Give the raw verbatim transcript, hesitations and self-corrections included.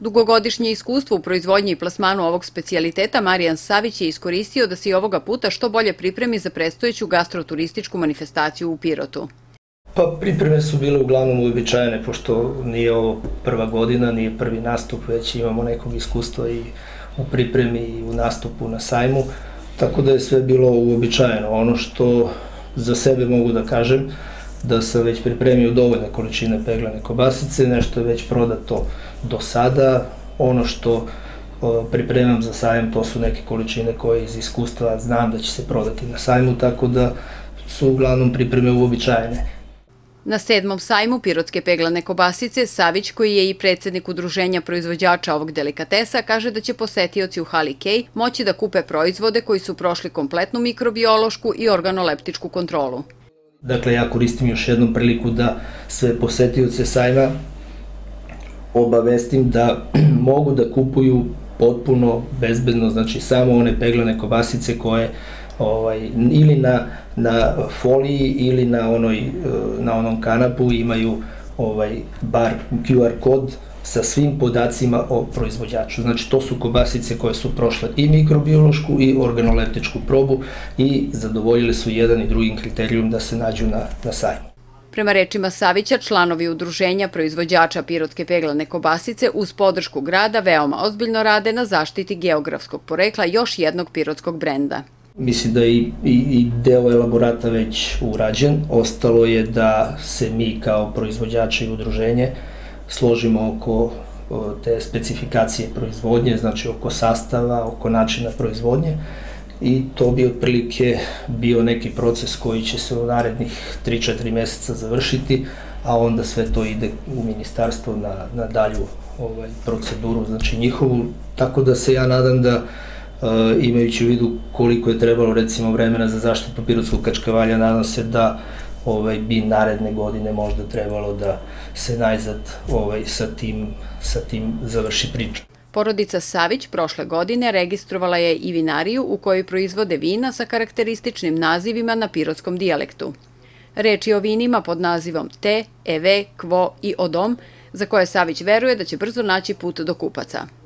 Dugogodišnje iskustvo u proizvodnji i plasmanu ovog specijaliteta Marijan Savić je iskoristio da se i ovoga puta što bolje pripremi za predstojeću gastroturističku manifestaciju u Pirotu. Pa pripreme su bile uglavnom uobičajene, pošto nije ovo prva godina, nije prvi nastup, već imamo nekog iskustva i u pripremi i u nastupu na sajmu, tako da je sve bilo uobičajeno. Ono što za sebe mogu da kažem, da sam već pripremio dovoljne količine peglane kobasice, nešto je već prodato do sada. Ono što pripremam za sajam, to su neke količine koje iz iskustva znam da će se prodati na sajmu, tako da su uglavnom pripreme uobičajene. Na sedmom sajmu pirotske peglane kobasice Savić, koji je i predsjednik udruženja proizvođača ovog delikatesa, kaže da će posetioci u hali Kej moći da kupe proizvode koji su prošli kompletnu mikrobiološku i organoleptičku kontrolu. Dakle, ja koristim još jednom priliku da sve posetioce sajma obavestim da mogu da kupuju potpuno bezbedno, znači samo one peglane kobasice koje ovaj, ili na, na foliji ili na, onoj, na onom kanapu imaju ovaj, bar Q R kod sa svim podacima o proizvođaču. Znači, to su kobasice koje su prošle i mikrobiološku i organoleptičku probu i zadovoljile su jedan i drugim kriterijum da se nađu na, na sajmu. Prema rečima Savića, članovi udruženja proizvođača pirotske peglane kobasice uz podršku grada veoma ozbiljno rade na zaštiti geografskog porekla još jednog pirotskog brenda. Mislim da je i, i, i deo elaborata već urađen. Ostalo je da se mi kao proizvođači i udruženje složimo oko te specifikacije proizvodnje, znači oko sastava, oko načina proizvodnje, i to bi otprilike bio neki proces koji će se u narednih tri do četiri meseca završiti, a onda sve to ide u ministarstvo na, na dalju ovaj, proceduru, znači njihovu, tako da se ja nadam da imajući u vidu koliko je trebalo recimo vremena za zaštitu pirotskog kačkavalja, nadam se da ovaj, bi naredne godine možda trebalo da se najzad ovaj, sa, tim, sa tim završi priča. Porodica Savić prošle godine registrovala je i vinariju u kojoj proizvode vina sa karakterističnim nazivima na pirotskom dijalektu. Reč je o vinima pod nazivom Te, Eve, Kvo i Odom, za koje Savić veruje da će brzo naći put do kupaca.